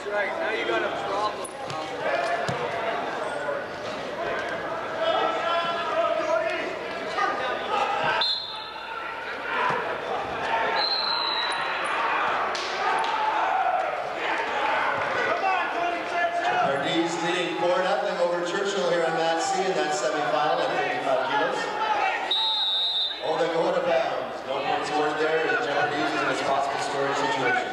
right. Now you got a problem. Shepherdese leading 4-0 over Churchill here on Mat C in that semifinal at 55 kilos. Oh, they're going to bounds. No points scored there. Shepherdese is in a possible scoring situation.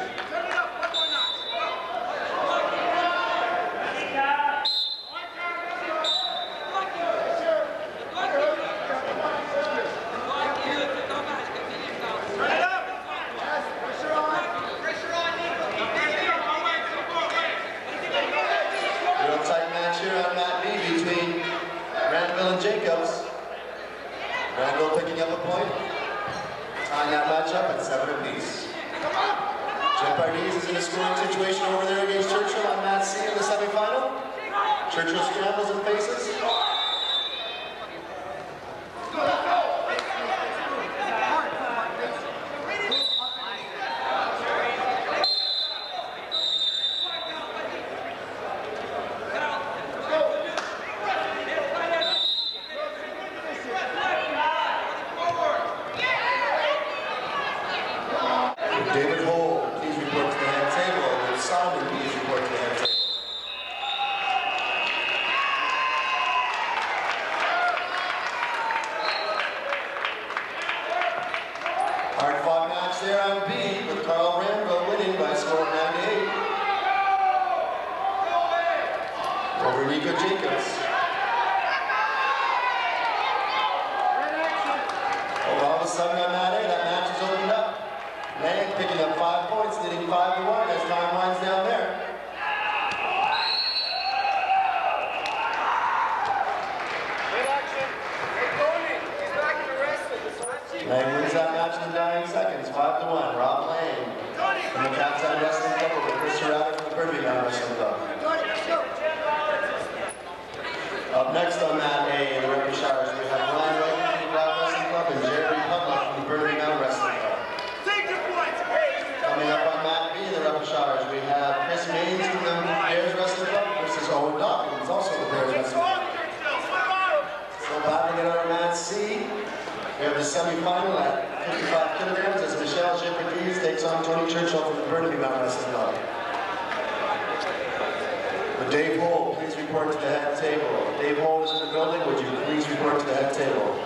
Jacobs. Randall picking up a point, tying that matchup at 7 apiece. Shepherdese is in a scoring situation over there against Churchill on Mat C in the semifinal. Churchill scrambles and faces. David Hole, please report to the head table. And Simon, please report to the head table. Hard-fought match there on B, with Carl Rambo winning by a score of 9-8 over Nico Jacobs. Oh, all of a sudden on that A, that match is opened up. Lang picking up 5 points, leading 5-1 as time winds down there. Good action. Hey, Tony, he's back in the wrestling. Lang wins that match in the dying seconds, 5-1. Rob Lang from the Capside Wrestling Club over Chris Rabbit from the Birmingham Wrestling Club. Up next on that A in the Repshires, we have Ryan Wright from the Black Wrestling Club and Jerry Pudlock from the Birmingham Wrestling Club. Coming up on Mat B in the Repshires, we have Chris Maines from the Bears Wrestling Club versus Owen Dawkins, also the Bears Wrestling Club. So battling it on Mat C, we have the semi-final at 55 kilograms as Michelle Shepherdese takes on Tony Churchill from the Birmingham Wrestling Club. But Dave Hole, please report to the head table. Dave Hole is in the building. Would you please report to the head table?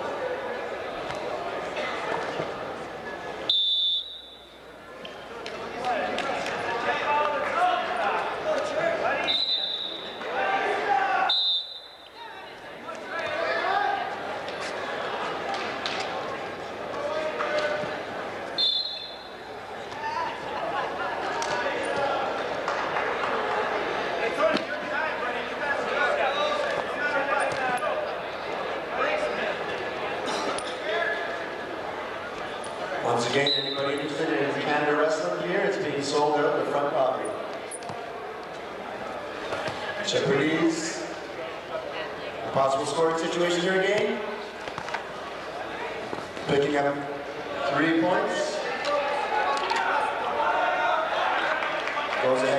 Once again, anybody interested in Canada Wrestling gear, it's being sold out at the front property. Shepherdese, possible scoring situation here again. Picking up 3 points. Goes ahead.